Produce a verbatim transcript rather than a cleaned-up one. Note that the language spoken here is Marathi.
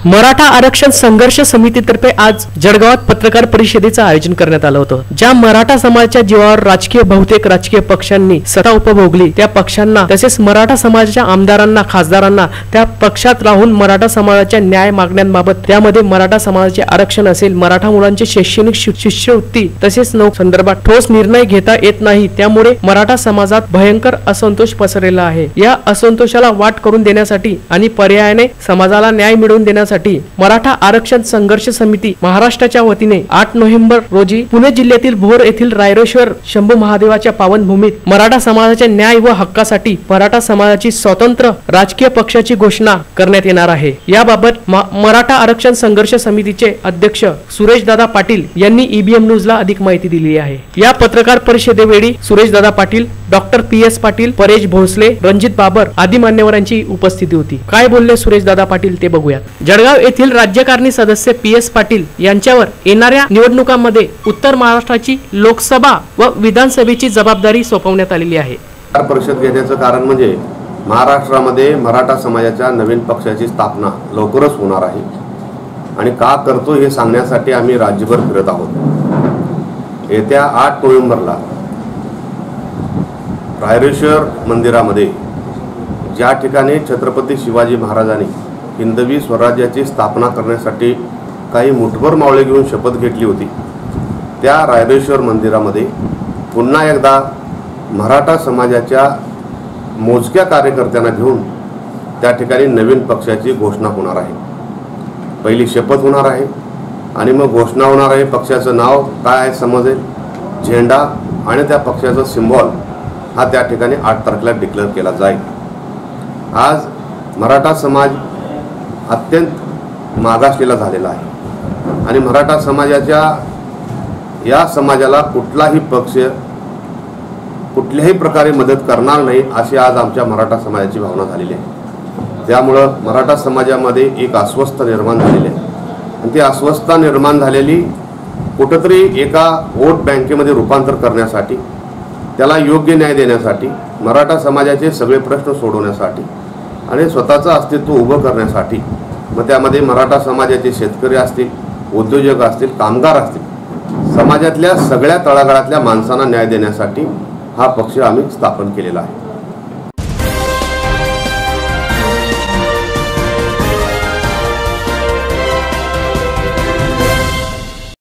मराठा आरक्षण संघर्ष समितीतर्फे आज जळगावात पत्रकार परिषदेचं आयोजन करण्यात आलं होतं। ज्या मराठा समाजाच्या जीवावर राजकीय बहुतेक राजकीय पक्षांनी सत्ता उपभोगली त्या पक्षांना तसेच मराठा समाजाच्या आमदारांना खासदारांना त्या पक्षात राहून मराठा समाजाच्या न्याय मागण्यांबाबत त्यामध्ये मराठा समाजाचे आरक्षण असेल, मराठा मुलांची शैक्षणिक शिष्यवृत्ती तसेच नोकरी संदर्भात ठोस निर्णय घेता येत नाही, त्यामुळे मराठा समाजात भयंकर असंतोष पसरलेला आहे। या असंतोषाला वाट करून देण्यासाठी आणि पर्यायाने समाजाला न्याय मिळवून देण्यासाठी मराठा आरक्षण संघर्ष समिती महाराष्ट्राच्या वतीने आठ नोव्हेंबर रोजी पुणे जिल्ह्यातील भोर येथील रायरेश्वर शंभू महादेवाच्या पावनभूमीत मराठा समाजाच्या न्याय व हक्कासाठी मराठा समाजाची स्वतंत्र राजकीय पक्षाची घोषणा करण्यात येणार आहे। याबाबत मराठा आरक्षण संघर्ष समितीचे अध्यक्ष सुरेश दादा पाटील यांनी ईबीएम न्यूजला अधिक माहिती दिली आहे। या पत्रकार परिषदेवेळी Suresh Dada Patil, doctor P S Patil, Paresh Bhosale, Ranjit Babar आदी मान्यवरांची उपस्थिती होती। काय बोलले सुरेश दादा पाटील ते बघूयात। जळगाव येथील राज्यकारणी सदस्य पी एस पाटील यांच्यावर येणाऱ्या निवडणुकांमध्ये उत्तर महाराष्ट्राची लोकसभा व विधानसभेची जबाबदारी सोपवण्यात आलेली आहे। परिषद घेण्याचं कारण म्हणजे महाराष्ट्रामध्ये मराठा समाजाच्या नवीन पक्षाची स्थापना लवकरच होणार आहे आणि का करतो हे सांगण्यासाठी आम्ही राज्यभर फिरत आहोत। येत्या आठ नोव्हेंबरला रायरेश्वर मंदिरामध्ये ज्या ठिकाणी छत्रपती शिवाजी महाराजांनी हिंदवी स्वराज्याची स्थापना करण्यासाठी काही मुठभर मावळे घेऊन शपथ घेतली होती, त्या रायरेश्वर मंदिरामध्ये पुन्हा एकदा मराठा समाजाच्या मोजक्या कार्यकर्त्यांना घेऊन त्या ठिकाणी नवीन पक्षाची घोषणा होणार आहे। पहिली शपथ होणार आहे आणि मग घोषणा होणार आहे। पक्षाचं नाव काय आहे समजेल, झेंडा आणि त्या पक्षाचं सिम्बॉल हा त्या ठिकाणी आठ तारखेला डिक्लेअर केला जाईल। आज मराठा समाज अत्यंत मागासलेला झालेला आहे आणि मराठा समाजाच्या या समाजाला कुठलाही पक्ष कुठल्याही प्रकारे मदत करणार नाही अशी आज आमच्या मराठा समाजाची भावना झालेली आहे। त्यामुळं मराठा समाजामध्ये एक अस्वस्थता निर्माण झालेली आहे आणि ती अस्वस्थता निर्माण झालेली कुठंतरी एका वोट बँकेमध्ये रूपांतर करण्यासाठी, त्याला योग्य न्याय देण्यासाठी, मराठा समाजाचे सगळे प्रश्न सोडवण्यासाठी आणि स्वतःचं अस्तित्व उभं करण्यासाठी, मग त्यामध्ये मराठा समाजाचे शेतकरी असतील, उद्योजक असतील, कामगार असतील, समाजातल्या सगळ्या तळागाळातल्या माणसांना न्याय देण्यासाठी हा पक्ष आम्ही स्थापन केलेला आहे।